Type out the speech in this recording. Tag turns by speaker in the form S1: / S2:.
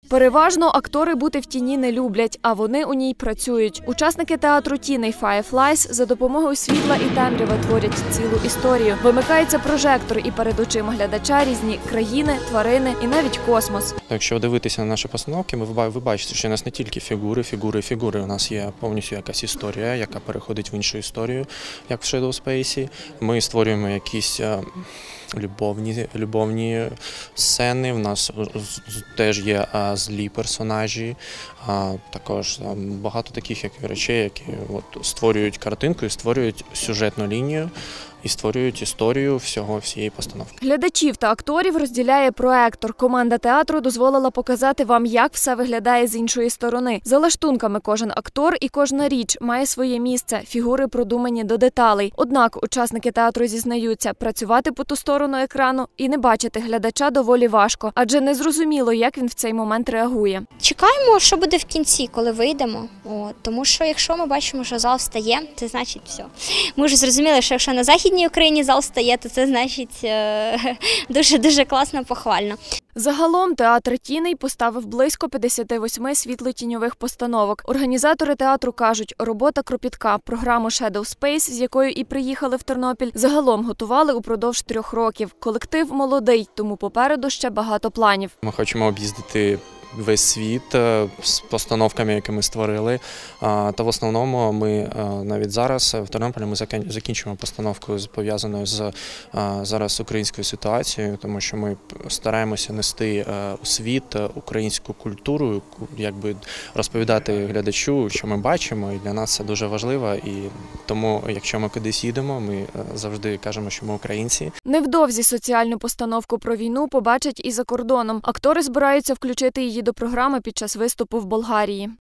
S1: Переважно актори бути в тіні не люблять, а вони у ній працюють. Учасники театру «Тіней» Fireflies за допомогою світла і темряви творять цілу історію. Вимикається прожектор і перед очима глядача різні країни, тварини і навіть космос.
S2: Якщо дивитися на наші постановки, ви бачите, що у нас не тільки фігури. У нас є повністю якась історія, яка переходить в іншу історію, як в Shadow Space. Ми створюємо якісь любовні сцени, в нас теж є злі персонажі, також багато таких речей, які створюють картинку і створюють сюжетну лінію, і створюють історію всієї постановки.
S1: Глядачів та акторів розділяє проектор. Команда театру дозволила показати вам, як все виглядає з іншої сторони. За лаштунками кожен актор і кожна річ має своє місце, фігури продумані до деталей. Однак учасники театру зізнаються, працювати по ту сторону екрану і не бачити глядача доволі важко, адже незрозуміло, як він в цей момент реагує.
S3: Чекаємо, що буде в кінці, коли вийдемо. Тому що якщо ми бачимо, що зал встає, це значить все. Ми вже зрозуміли, що якщо на Західній Україні зал встає, то це значить дуже класно, похвально.
S1: Загалом театр «Тіней» поставив близько 58 світло-тіньових постановок. Організатори театру кажуть, робота кропітка. Програму Shadow Space, з якою і приїхали в Тернопіль, загалом готували упродовж 3 років. Колектив молодий, тому попереду ще багато планів.
S2: Ми хочемо об'їздити весь світ з постановками, які ми створили. Та в основному ми навіть зараз в Тернополі ми закінчуємо постановку, пов'язаною з зараз українською ситуацією, тому що ми стараємося нести у світ українську культуру, якби розповідати глядачу, що ми бачимо, і для нас це дуже важливо. І тому, якщо ми кудись їдемо, ми завжди кажемо, що ми українці.
S1: Невдовзі соціальну постановку про війну побачать і за кордоном. Актори збираються включити її до програми під час виступу в Болгарії.